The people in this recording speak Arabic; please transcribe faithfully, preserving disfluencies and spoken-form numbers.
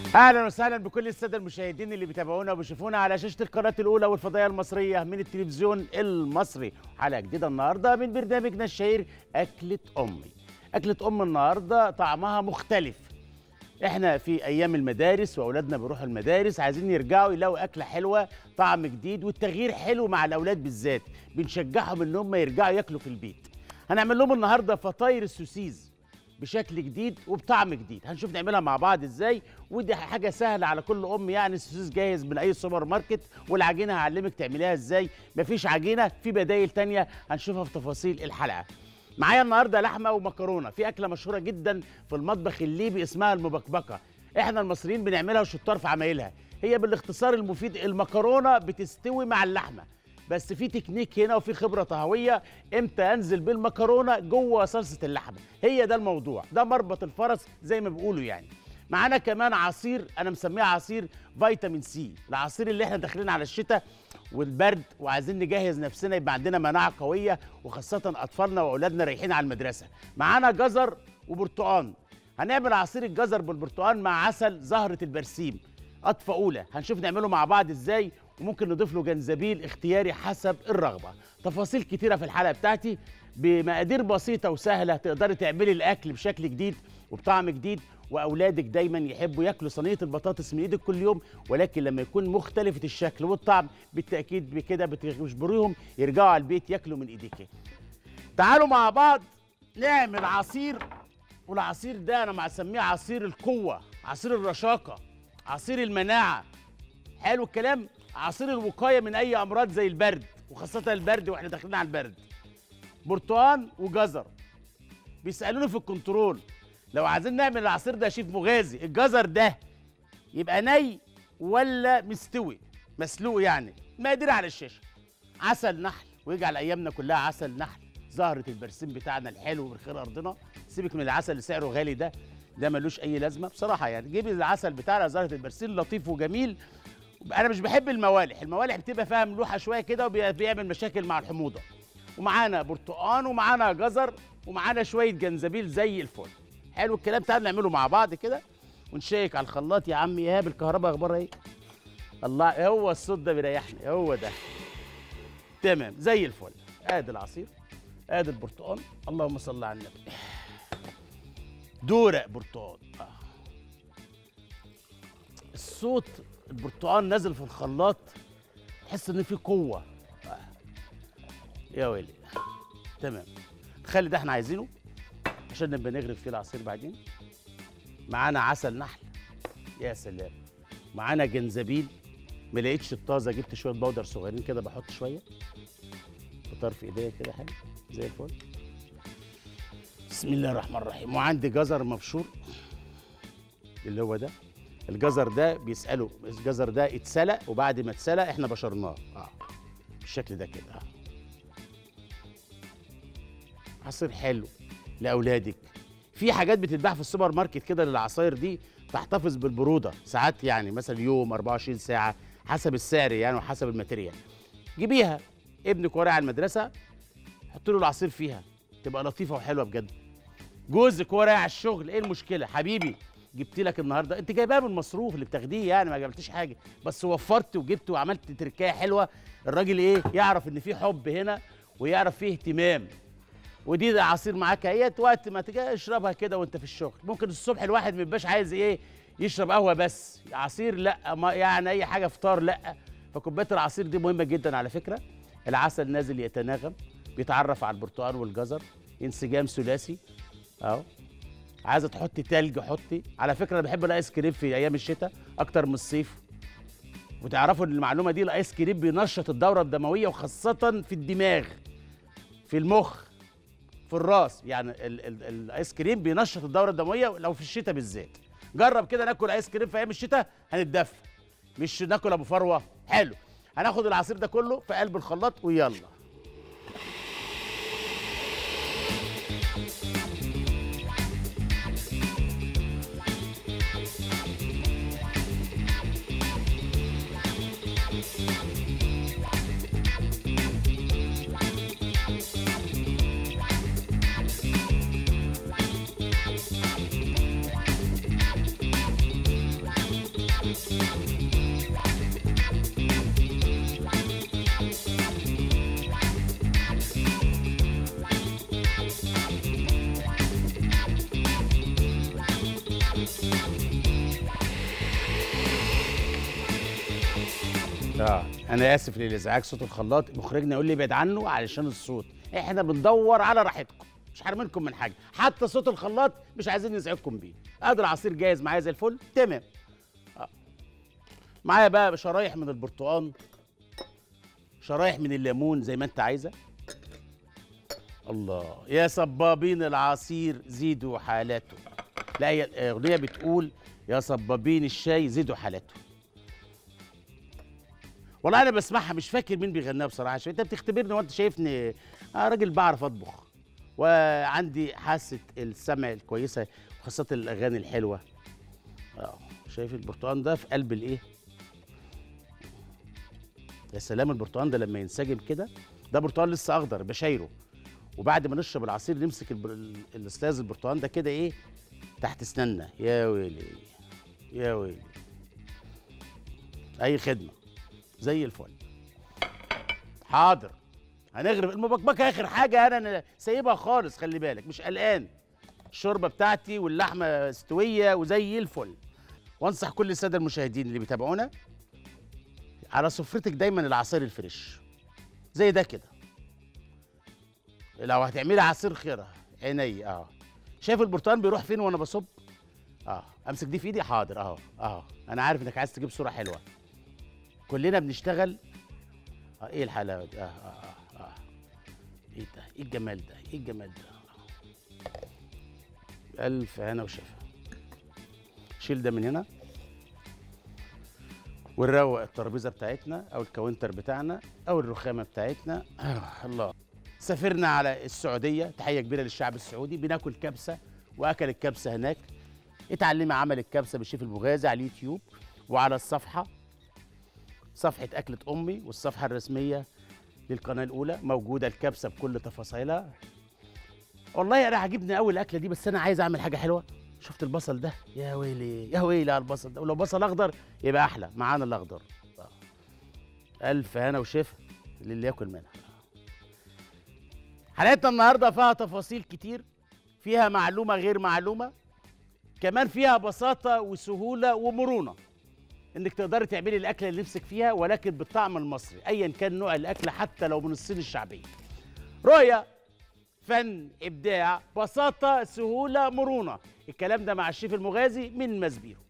اهلا وسهلا بكل الساده المشاهدين اللي بيتابعونا وبيشوفونا على شاشه القناه الاولى والفضائيه المصريه من التلفزيون المصري. حلقه جديده النهارده من برنامجنا الشهير اكله امي. اكله ام النهارده طعمها مختلف. احنا في ايام المدارس واولادنا بيروحوا المدارس، عايزين يرجعوا يلاقوا اكله حلوه، طعم جديد، والتغيير حلو مع الاولاد بالذات. بنشجعهم ان هم يرجعوا ياكلوا في البيت. هنعمل لهم النهارده فطاير السوسيز بشكل جديد وبطعم جديد. هنشوف نعملها مع بعض ازاي، ودي حاجه سهله على كل ام. يعني السوسيس جاهز من اي سوبر ماركت، والعجينه هعلمك تعمليها ازاي. مفيش عجينه، في بدايل تانية هنشوفها في تفاصيل الحلقه. معايا النهارده لحمه ومكرونه في اكله مشهوره جدا في المطبخ الليبي اسمها المبكبكه. احنا المصريين بنعملها وشطار في عمايلها. هي بالاختصار المفيد المكرونه بتستوي مع اللحمه، بس في تكنيك هنا وفي خبره طهويه امتى انزل بالمكرونه جوه صلصه اللحمه. هي ده الموضوع، ده مربط الفرس زي ما بيقولوا يعني. معانا كمان عصير، انا مسميه عصير فيتامين سي، العصير اللي احنا داخلين على الشتاء والبرد وعايزين نجهز نفسنا يبقى عندنا مناعه قويه، وخاصه اطفالنا واولادنا رايحين على المدرسه. معانا جزر وبرتقان. هنعمل عصير الجزر بالبرتقان مع عسل زهره البرسيم، قطفه اولى. هنشوف نعمله مع بعض ازاي، وممكن نضيف له جنزبيل اختياري حسب الرغبه. تفاصيل كتيره في الحلقه بتاعتي بمقادير بسيطه وسهله، تقدري تعملي الاكل بشكل جديد وبطعم جديد، واولادك دايما يحبوا ياكلوا صينيه البطاطس من ايدك كل يوم، ولكن لما يكون مختلفه الشكل والطعم بالتاكيد بكده بتجبريهم يرجعوا على البيت ياكلوا من ايديك. تعالوا مع بعض نعمل عصير، والعصير ده انا مسميه عصير القوه، عصير الرشاقه، عصير المناعه. حلو الكلام. عصير الوقايه من اي امراض زي البرد، وخاصه البرد واحنا داخلين على البرد. برتقان وجزر. بيسالوني في الكنترول لو عايزين نعمل العصير ده يا شيف مغازي، الجزر ده يبقى ني ولا مستوي مسلوق؟ يعني مقادير على الشاشه. عسل نحل، ويجعل ايامنا كلها عسل نحل، زهره البرسيم بتاعنا الحلو من خير ارضنا. سيبك من العسل اللي سعره غالي ده، ده ملوش اي لازمه بصراحه. يعني جيبي العسل بتاعنا زهره البرسيم لطيف وجميل. انا مش بحب الموالح، الموالح بتبقى فيها ملوحه شويه كده وبيعمل مشاكل مع الحموضه. ومعانا برتقان ومعانا جزر ومعانا شويه جنزبيل زي الفل. حلو الكلام. تعالوا نعمله مع بعض كده ونشيك على الخلاط. يا عم ايهاب الكهرباء اخبارها ايه؟ الله، هو الصوت ده بيريحني، هو ده تمام زي الفل. ادي العصير، ادي البرتقان، اللهم صل على النبي. دورق برتقان. آه. الصوت البرتقال نازل في الخلاط، تحس ان في قوه. آه. يا ويلي. تمام. خلي ده احنا عايزينه عشان نبقى نغرف فيه العصير بعدين. معانا عسل نحل، يا سلام. معانا جنزبيل، ما لقيتش الطازه جبت شويه بودر صغيرين كده بحط شويه بطرف ايديا كده حلو زي الفل. بسم الله الرحمن الرحيم. وعندي جزر مبشور اللي هو ده. الجزر ده بيسألوا الجزر ده اتسلق، وبعد ما اتسلق احنا بشرناه اه بالشكل ده كده. آه. عصير حلو لاولادك. في حاجات بتتباع في السوبر ماركت كده للعصاير دي تحتفظ بالبروده ساعات، يعني مثلا يوم أربعة وعشرين ساعه حسب السعر يعني وحسب الماتيريال. جيبيها، ابنك ورا على المدرسه حط له العصير فيها، تبقى لطيفه وحلوه بجد. جوزك ورا على الشغل، ايه المشكله حبيبي؟ جبت لك النهارده، انت جايباها من المصروف اللي بتاخديه يعني، ما جبتيش حاجه، بس وفرت وجبت وعملت تركايه حلوه. الراجل ايه يعرف ان في حب هنا ويعرف فيه اهتمام. ودي ده عصير معاك اهيت، وقت ما تيجي اشربها كده وانت في الشغل. ممكن الصبح الواحد ما يبقاش عايز ايه يشرب قهوه بس، عصير لا، ما يعني اي حاجه فطار لا. فكوبايه العصير دي مهمه جدا على فكره. العسل نازل يتناغم، بيتعرف على البرتقال والجزر، انسجام ثلاثي اهو. عايزه تحطي تلج حطي. على فكره انا بحب الايس كريم في ايام الشتاء اكتر من الصيف. وتعرفوا ان المعلومه دي، الايس كريم بينشط الدوره الدمويه، وخاصه في الدماغ، في المخ، في الراس. يعني ال ال الايس كريم بينشط الدوره الدمويه لو في الشتاء بالذات. جرب كده ناكل ايس كريم في ايام الشتاء هنتدفى، مش ناكل ابو فروه. حلو. هناخد العصير ده كله في قلب الخلاط ويلا. انا اسف للازعاج، صوت الخلاط مخرجنا يقول لي ابعد عنه علشان الصوت. احنا بندور على راحتكم، مش حارمينكم من حاجه، حتى صوت الخلاط مش عايزين نزعجكم بيه. قادر العصير جاهز معايا زي الفل تمام. آه. معايا بقى شرايح من البرتقال، شرايح من الليمون زي ما انت عايزه. الله يا صبابين العصير زيدوا حالاته. لا هي الاغنيه بتقول يا صبابين الشاي زيدوا حالاته. والله انا بسمعها مش فاكر مين بيغنيها بصراحه، عشان انت بتختبرني وانت شايفني آه راجل بعرف اطبخ وعندي حاسه السمع الكويسه، وخاصه الاغاني الحلوه. اه شايف البرتقال ده في قلب الايه؟ يا سلام البرتقال ده لما ينسجم كده. ده برتقال لسه اخضر بشايره، وبعد ما نشرب العصير نمسك الاستاذ البرتقال ده كده ايه تحت اسناننا. يا ويلي يا ويلي، اي خدمه زي الفل. حاضر هنغرب المبكبكه اخر حاجه، انا انا سايبها خالص، خلي بالك مش قلقان. الشوربه بتاعتي واللحمه استويه وزي الفل. وانصح كل الساده المشاهدين اللي بيتابعونا على سفرتك دايما العصير الفريش زي ده كده. لو هتعملي عصير خيره عيني. اه شايف البرتقال بيروح فين وانا بصب؟ اه امسك دي في ايدي. حاضر اهو اهو. انا عارف انك عايز تجيب صوره حلوه، كلنا بنشتغل. اه ايه الحلاوه دي؟ اه اه اه, آه. ايه ده؟ ايه الجمال ده؟ ايه الجمال ده؟ آه. الف هنا وشفا. شيل ده من هنا ونروق الترابيزه بتاعتنا او الكاونتر بتاعنا او الرخامه بتاعتنا. آه الله. سافرنا على السعوديه، تحيه كبيره للشعب السعودي. بناكل كبسه واكل الكبسه هناك. اتعلمي عمل الكبسه بالشيف المغازي على اليوتيوب وعلى الصفحه، صفحه اكله امي، والصفحه الرسميه للقناه الاولى موجوده الكبسه بكل تفاصيلها. والله انا عاجبني قوي الاكله دي، بس انا عايز اعمل حاجه حلوه. شفت البصل ده؟ يا ويلي يا ويلي على البصل ده، ولو بصل اخضر يبقى احلى. معانا الاخضر. الف هنا وشفا للي ياكل منها. حلقتنا النهارده فيها تفاصيل كتير، فيها معلومه غير معلومه، كمان فيها بساطه وسهوله ومرونه انك تقدري تعملي الاكله اللي نفسك فيها، ولكن بالطعم المصري ايا كان نوع الاكله، حتى لو من الصين الشعبيه. رؤيه، فن، ابداع، بساطه، سهوله، مرونه. الكلام ده مع الشيف المغازي من مزبيرو.